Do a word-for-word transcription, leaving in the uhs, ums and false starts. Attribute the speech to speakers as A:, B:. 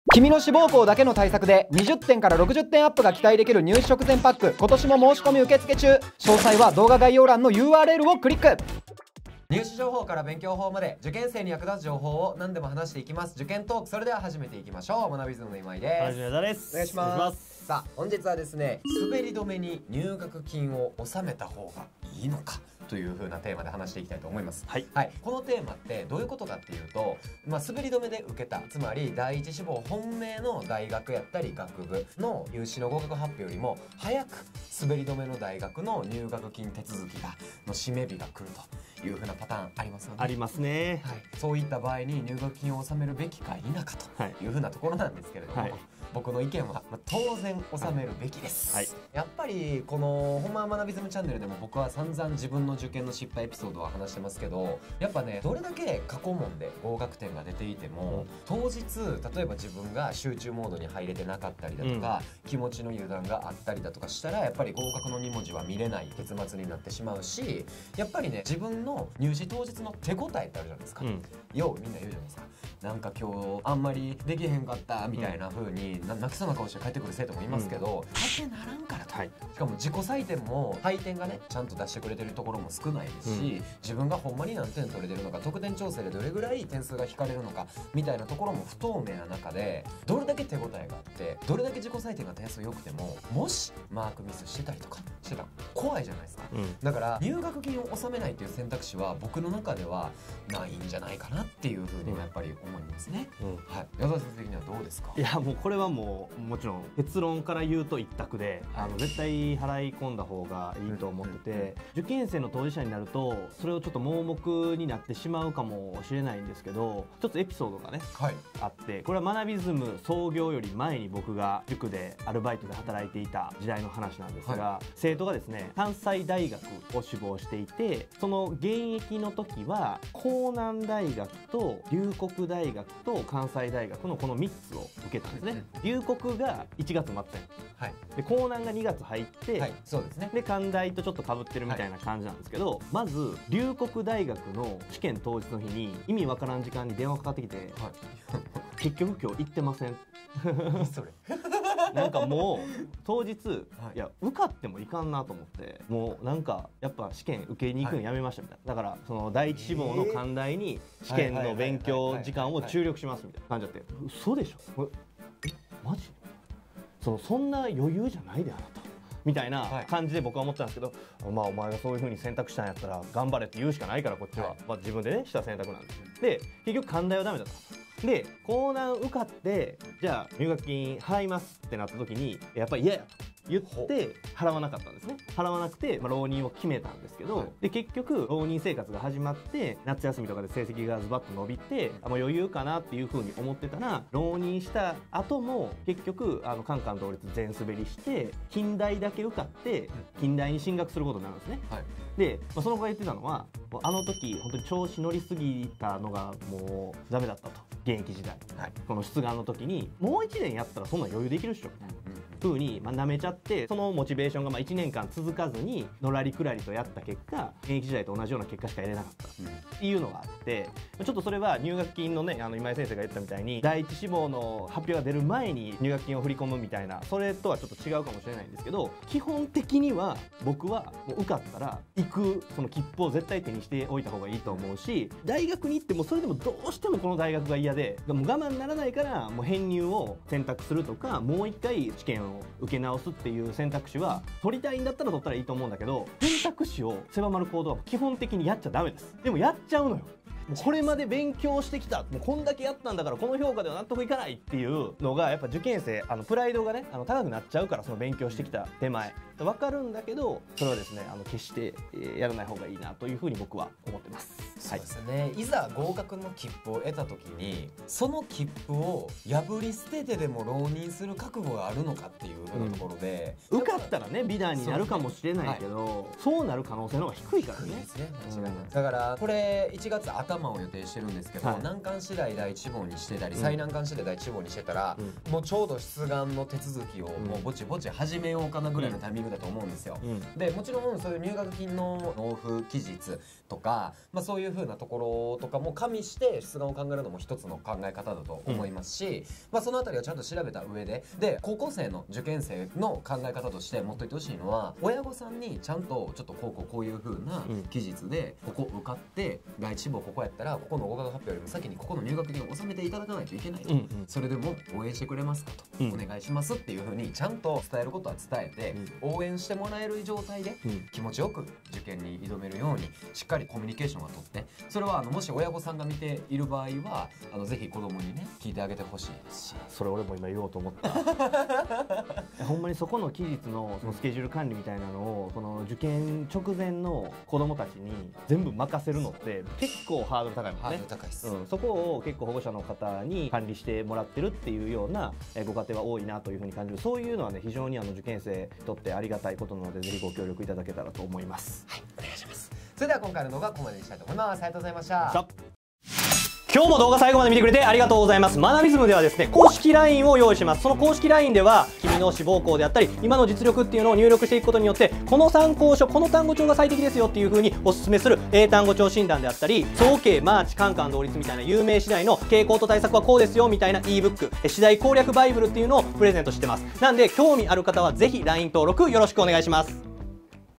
A: 君の志望校だけの対策でにじゅってんからろくじゅってんアップが期待できる入試直前パック、今年も申し込み受付中。詳細は動画概要欄の ユーアールエル をクリック。入試情報から勉強法まで受験生に役立つ情報を何でも話していきます。受験トーク、それでは始めていきましょう。学びズムの今井です。
B: はじめだです。
A: お願いします。さあ本日はですね、滑り止めに入学金を納めた方がいいのかという風なテーマで話していきたいと思います。はい、はい、このテーマってどういうことかっていうと、まあ、滑り止めで受けた、つまり第一志望本命の大学やったり学部の入試の合格発表よりも早く滑り止めの大学の入学金手続きがの締め日が来るという風なパターンありますよね。
B: ありますね。
A: はい、そういった場合に入学金を納めるべきか否かという風なところなんですけれども、はい、僕の意見は、まあ、当然納めるべきです。はい、やっぱりこのほんま学びズムチャンネルでも僕は散々自分の受験の失敗エピソードは話してますけど、やっぱね、どれだけ過去問で合格点が出ていても、うん、当日例えば自分が集中モードに入れてなかったりだとか、うん、気持ちの油断があったりだとかしたら、やっぱり合格のに文字は見れない結末になってしまうし、やっぱりね、自分の入試当日の手応えってあるじゃないですか。うん、ようみんな言うじゃないですか。なんか今日あんまりできへんかったみたいな風に、うん、泣きそうな顔して帰ってくる生徒もいますけど、大抵ならんからと、はい、しかも自己採点も採点がねちゃんと出してくれてるところも少ないですし、うん、自分がほんまに何点取れてるのか、得点調整でどれぐらい点数が引かれるのかみたいなところも不透明な中で、どれだけ手応えがあってどれだけ自己採点が点数良くても、もしマークミスしてたりとかしてたら怖いじゃないですか。うん、だから入学金を納めないという選択肢は僕の中ではないんじゃないかなっていうふうにやっぱり思いますね。うん、はい、矢沢先生的にはどうですか？
B: いやもうこれはもうもちろん結論から言うと一択で、はい、あの絶対払い込んだ方がいいと思ってて、うんうんうん、受験生の当事者になるとそれをちょっと盲目になってしまうかもしれないんですけど、一つエピソードがね、はい、あって、これは学びズム創業より前に僕が塾でアルバイトで働いていた時代の話なんですが、はい、生徒がですね関西大学を志望していて、その現役の時は江南大学と龍谷大学と関西大学のこのみっつを受けたんですね。龍谷がいちがつ末点、はい、で江南がにがつ入って、はい、そうですね、で関大とちょっとかぶってるみたいな感じなんですけど、はい、まず龍谷大学の試験当日の日に意味わからん時間に電話かかってきて、はい、結局今日行ってませんそれなんかもう当日、はい、いや受かってもいかんなと思って、もうなんかやっぱ試験受けに行くのやめましたみたいな、だからその第一志望の関大に試験の勉強時間を注力しますみたいな感じだって、嘘でしょ、えマジそのそんな余裕じゃないであなたみたいな感じで僕は思ってたんですけど、はい、まあお前がそういう風に選択したんやったら頑張れって言うしかないから、こっちは、はい、まあ自分でねした選択なんです。で結局関大はダメだった。で江南受かってじゃあ入学金払いますってなった時にやっぱり嫌やと言って払わなかったんですね。払わなくて、まあ、浪人を決めたんですけど、はい、で結局浪人生活が始まって夏休みとかで成績がズバッと伸びて、あもう余裕かなっていう風に思ってたら、浪人した後も結局あのカンカン同率全滑りして近大だけ受かって近大に進学することになるんですね。はい、で、まあ、その子が言ってたのは、あの時本当に調子乗りすぎたのがもうダメだったと、現役時代、はい、この出願の時にもういちねんやったらそんな余裕できるっしょみたいな風にまあ舐めちゃって、そのモチベーションがまあいちねんかん続かずにのらりくらりとやった結果、現役時代と同じような結果しか得れなかったっていうのがあって、ちょっとそれは入学金のね、あの今井先生が言ったみたいに第一志望の発表が出る前に入学金を振り込むみたいな、それとはちょっと違うかもしれないんですけど、基本的には僕はもう受かったら行くその切符を絶対手にしておいた方がいいと思うし、大学に行ってもそれでもどうしてもこの大学が嫌でもう我慢ならないからもう編入を選択するとか、もう一回試験を受け直すっていう選択肢は取りたいんだったら取ったらいいと思うんだけど、選択肢を狭まる行動は基本的にやっちゃダメです。でもやっちゃうのよ。もうこれまで勉強してきた、もうこんだけやったんだからこの評価では納得いかないっていうのがやっぱ受験生、あのプライドがねあの高くなっちゃうから、その勉強してきた手前分かるんだけど、それはですねあの決してやらない方がいいなというふうに僕は思ってます。
A: そうですね、はい、いざ合格の切符を得た時にその切符を破り捨ててでも浪人する覚悟があるのかっていうふうなところで、
B: うん、受かったらね美談になるかもしれないけど、そう、ねはい、そうなる可能性の方が低いからね。
A: ですね、間違いない。だからこれいちがつは頭を予定してるんですけど、はい、難関次第第一志望にしてたり、うん、最難関次第第一志望にしてたら、うん、もうちょうど出願の手続きをもうぼちぼち始めようかなぐらいのタイミングだと思うんですよ、うん、でもちろんそういう入学金の納付期日とか、まあ、そういう風なところとかも加味して出願を考えるのも一つの考え方だと思いますし、うん、まあ、そのあたりをちゃんと調べた上でで高校生の受験生の考え方として持っといてほしいのは、親御さんにちゃんとちょっとこうこうこういう風な期日でここ受かって第一志望ここやったらここの合格発表よりも先にここの入学金を納めていただかないといけないと、うんうん、それでも応援してくれますかと、うん、お願いしますっていう風にちゃんと伝えることは伝えて、うん、応援してもらえる状態で気持ちよく受験に挑めるようにしっかりコミュニケーションは取って、それはあのもし親御さんが見ている場合はあのぜひ子供にね聞いてあげてほしいですし、
B: それ俺も今言おうと思ったほんまにそこの期日のそのスケジュール管理みたいなのをその受験直前の子供たちに全部任せるのって結構ハードル高いもんね。
A: ハードル高いです、
B: うん、そこを結構保護者の方に管理してもらってるっていうようなご家庭は多いなというふうに感じる。そういうのはね非常にあの受験生にとってありがたいことなのでぜひご協力いただけたらと思います。
A: はい、お願いします。それでは今回の動画はここまでにしたいと思います。ありがとうございました。
B: 今日も動画最後まで見てくれてありがとうございます。マナビズムではですね、公式 ライン を用意します。その公式 ライン では、君の志望校であったり、今の実力っていうのを入力していくことによって、この参考書、この単語帳が最適ですよっていう風にお勧めする英単語帳診断であったり、早慶、マーチ、カンカン同率みたいな有名次第の傾向と対策はこうですよみたいな ebook、次第攻略バイブルっていうのをプレゼントしてます。なんで、興味ある方はぜひ ライン 登録よろしくお願いします。